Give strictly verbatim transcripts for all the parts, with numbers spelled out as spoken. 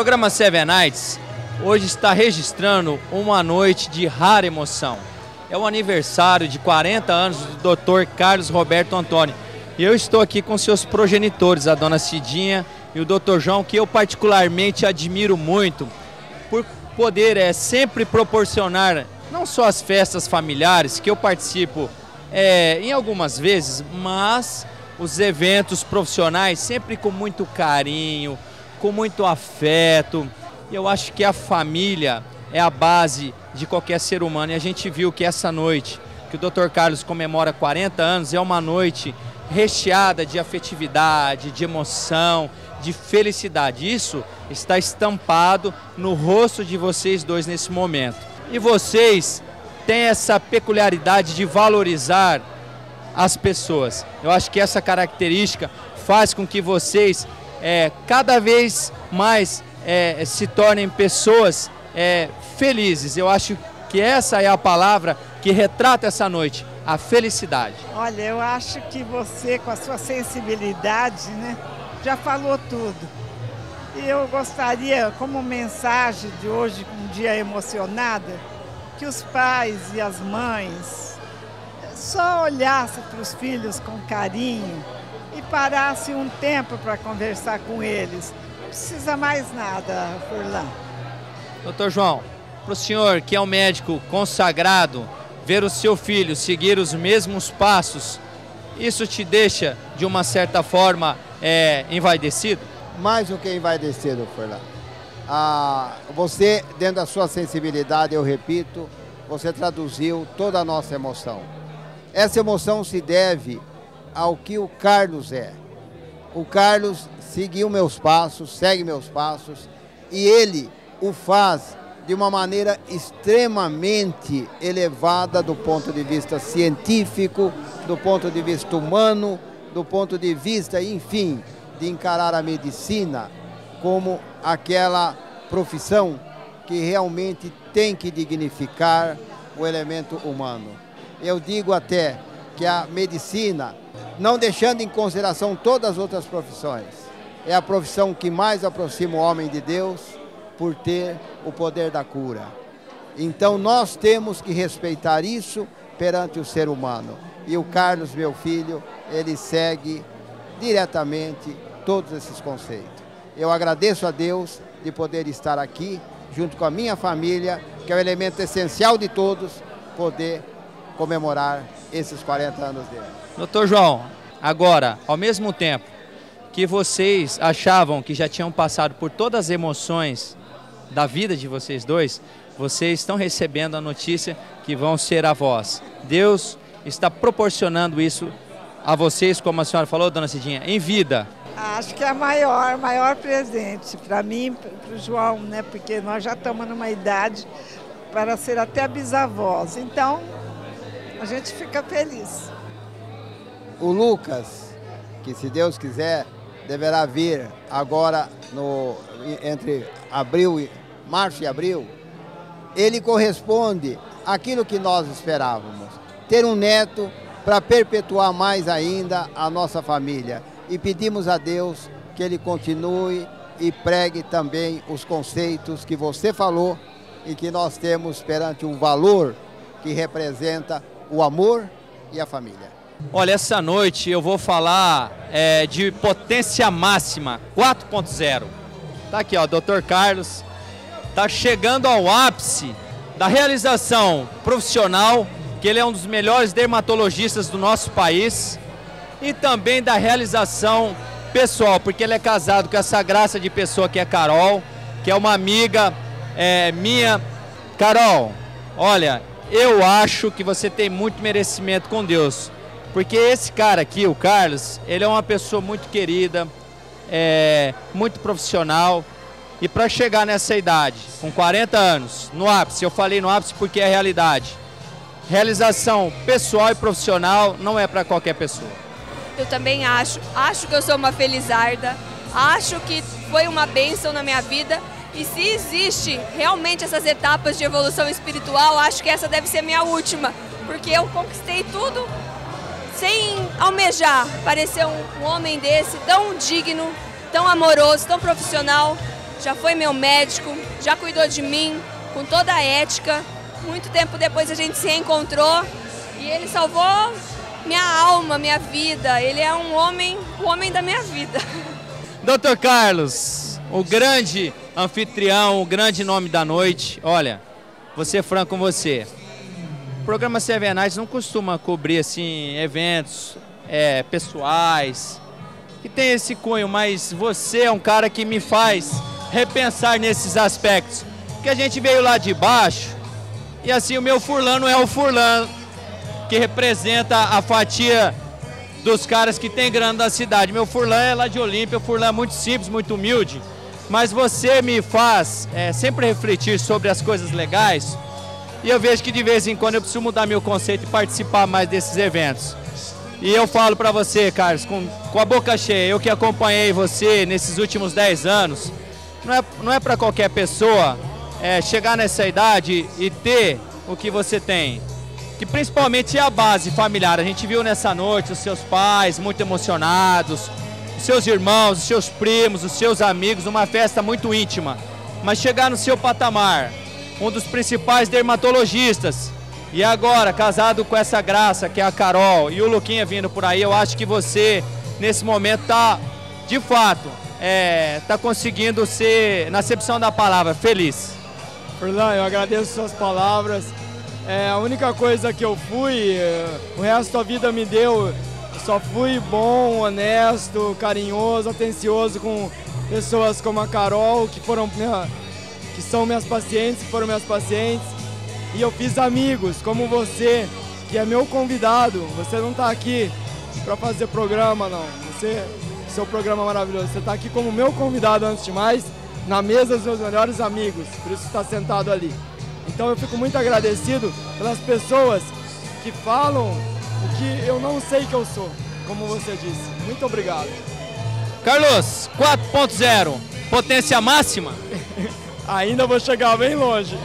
programa Seven Nights hoje está registrando uma noite de rara emoção. É o aniversário de quarenta anos do doutor Carlos Roberto Antônio. E eu estou aqui com seus progenitores, a dona Cidinha e o doutor João, que eu particularmente admiro muito, por poder é, sempre proporcionar não só as festas familiares, que eu participo é, em algumas vezes, mas os eventos profissionais sempre com muito carinho, com muito afeto. Eu acho que a família é a base de qualquer ser humano. E a gente viu que essa noite, que o doutor Carlos comemora quarenta anos, é uma noite recheada de afetividade, de emoção, de felicidade. Isso está estampado no rosto de vocês dois nesse momento. E vocês têm essa peculiaridade de valorizar as pessoas. Eu acho que essa característica faz com que vocês é, cada vez mais é, se tornem pessoas é, felizes. Eu acho que essa é a palavra que retrata essa noite, a felicidade. Olha, eu acho que você, com a sua sensibilidade, né, já falou tudo. E eu gostaria, como mensagem de hoje, um dia emocionada, que os pais e as mães só olhassem para os filhos com carinho e parassem um tempo para conversar com eles. Não precisa mais nada, Furlan. Doutor João, para o senhor que é um médico consagrado, ver o seu filho seguir os mesmos passos, isso te deixa, de uma certa forma, é, envaidecido? Mais do que envaidecido, Furlan. Ah, você, dentro da sua sensibilidade, eu repito, você traduziu toda a nossa emoção. Essa emoção se deve ao que o Carlos é. O Carlos seguiu meus passos, segue meus passos, e ele o faz de uma maneira extremamente elevada do ponto de vista científico, do ponto de vista humano, do ponto de vista, enfim, de encarar a medicina como aquela profissão que realmente tem que dignificar o elemento humano. Eu digo até que a medicina, não deixando em consideração todas as outras profissões, é a profissão que mais aproxima o homem de Deus por ter o poder da cura. Então nós temos que respeitar isso perante o ser humano. E o Carlos, meu filho, ele segue diretamente todos esses conceitos. Eu agradeço a Deus de poder estar aqui, junto com a minha família, que é o elemento essencial de todos, poder comemorar esses quarenta anos dele. Doutor João, agora, ao mesmo tempo que vocês achavam que já tinham passado por todas as emoções da vida de vocês dois, vocês estão recebendo a notícia que vão ser avós. Deus está proporcionando isso a vocês, como a senhora falou, dona Cidinha, em vida. Acho que é a maior, maior presente para mim e para o João, né? Porque nós já estamos numa idade para ser até bisavós. Então, a gente fica feliz. O Lucas, que se Deus quiser, deverá vir agora no, entre abril e março e abril, ele corresponde àquilo que nós esperávamos, ter um neto para perpetuar mais ainda a nossa família. E pedimos a Deus que ele continue e pregue também os conceitos que você falou e que nós temos perante o valor que representa o amor e a família. Olha, essa noite eu vou falar é, de potência máxima, quatro ponto zero. Tá aqui, ó, doutor Carlos tá chegando ao ápice da realização profissional, que ele é um dos melhores dermatologistas do nosso país, e também da realização pessoal, porque ele é casado com essa graça de pessoa que é Carol, que é uma amiga é, minha. Carol, olha, eu acho que você tem muito merecimento com Deus, porque esse cara aqui, o Carlos, ele é uma pessoa muito querida, é, muito profissional, e para chegar nessa idade, com quarenta anos, no ápice, eu falei no ápice porque é a realidade, realização pessoal e profissional não é para qualquer pessoa. Eu também acho, acho que eu sou uma felizarda, acho que foi uma bênção na minha vida, e se existe realmente essas etapas de evolução espiritual, acho que essa deve ser a minha última, porque eu conquistei tudo sem almejar parecer um, um homem desse, tão digno, tão amoroso, tão profissional. já foi meu médico, já cuidou de mim com toda a ética. Muito tempo depois a gente se reencontrou e ele salvou minha alma, minha vida. Ele é um homem, o homem da minha vida. doutor Carlos, o grande anfitrião, o grande nome da noite. Olha, vou ser franco com você. O programa Seven Nights não costuma cobrir assim eventos é, pessoais que tem esse cunho, mas você é um cara que me faz repensar nesses aspectos. Porque a gente veio lá de baixo e assim o meu Furlano é o Furlano que representa a fatia dos caras que tem grana da cidade. Meu Furlan é lá de Olímpia, o Furlan é muito simples, muito humilde, mas você me faz é, sempre refletir sobre as coisas legais e eu vejo que de vez em quando eu preciso mudar meu conceito e participar mais desses eventos. E eu falo para você, Carlos, com, com a boca cheia, eu que acompanhei você nesses últimos dez anos, não é, não é para qualquer pessoa é, chegar nessa idade e ter o que você tem. Que principalmente é a base familiar. A gente viu nessa noite os seus pais muito emocionados, os seus irmãos, os seus primos, os seus amigos, uma festa muito íntima. Mas chegar no seu patamar, um dos principais dermatologistas, e agora casado com essa graça que é a Carol e o Luquinha vindo por aí, eu acho que você nesse momento está, de fato, é, tá conseguindo ser, na acepção da palavra, feliz. Furlan, eu agradeço suas palavras. É, a única coisa que eu fui, o resto da vida me deu, eu só fui bom, honesto, carinhoso, atencioso com pessoas como a Carol, que, foram minha, que são minhas pacientes, que foram minhas pacientes. E eu fiz amigos como você, que é meu convidado. Você não está aqui para fazer programa, não. Você, seu programa é maravilhoso. Você está aqui como meu convidado, antes de mais, na mesa dos meus melhores amigos. Por isso está sentado ali. Então eu fico muito agradecido pelas pessoas que falam o que eu não sei que eu sou, como você disse. Muito obrigado. Carlos, quatro ponto zero, potência máxima? Ainda vou chegar bem longe.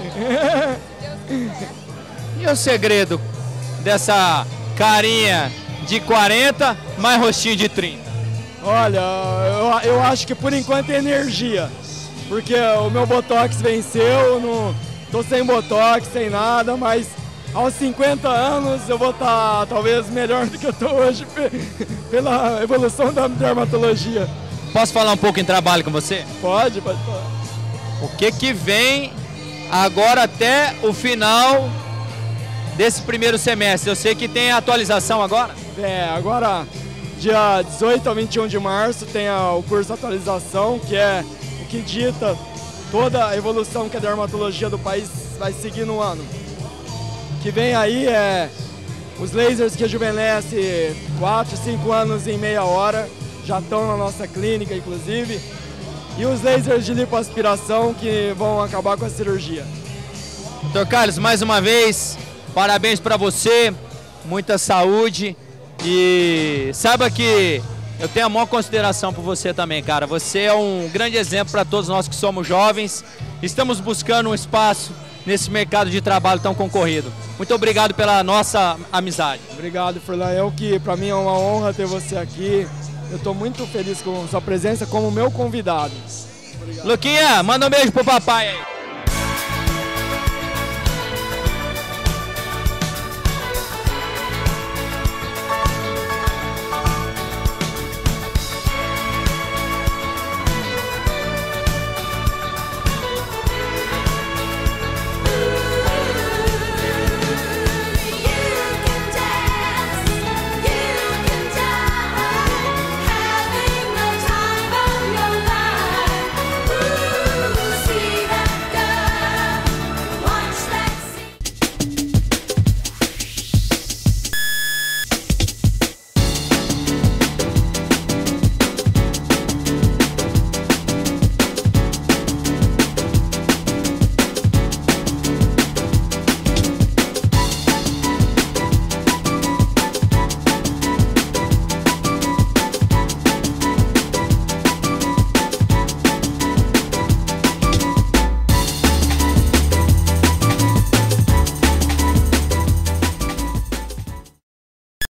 E o segredo dessa carinha de quarenta mais rostinho de trinta? Olha, eu, eu acho que por enquanto é energia. Porque o meu Botox venceu, não... Tô sem botox, sem nada, mas aos cinquenta anos eu vou estar talvez melhor do que eu tô hoje pela evolução da dermatologia. Posso falar um pouco em trabalho com você? Pode, pode falar. O que que vem agora até o final desse primeiro semestre? Eu sei que tem atualização agora? É, agora dia dezoito ao vinte e um de março tem a, o curso de atualização, que é o que dita toda a evolução que a dermatologia do país vai seguir no ano. O que vem aí é os lasers que rejuvenescem quatro, cinco anos em meia hora, já estão na nossa clínica, inclusive, e os lasers de lipoaspiração que vão acabar com a cirurgia. doutor Carlos, mais uma vez, parabéns para você, muita saúde e saiba que eu tenho a maior consideração por você também, cara. Você é um grande exemplo para todos nós que somos jovens. Estamos buscando um espaço nesse mercado de trabalho tão concorrido. Muito obrigado pela nossa amizade. Obrigado, Furlan. Eu que, para mim, é uma honra ter você aqui. Eu estou muito feliz com sua presença como meu convidado. Obrigado. Luquinha, manda um beijo pro papai aí.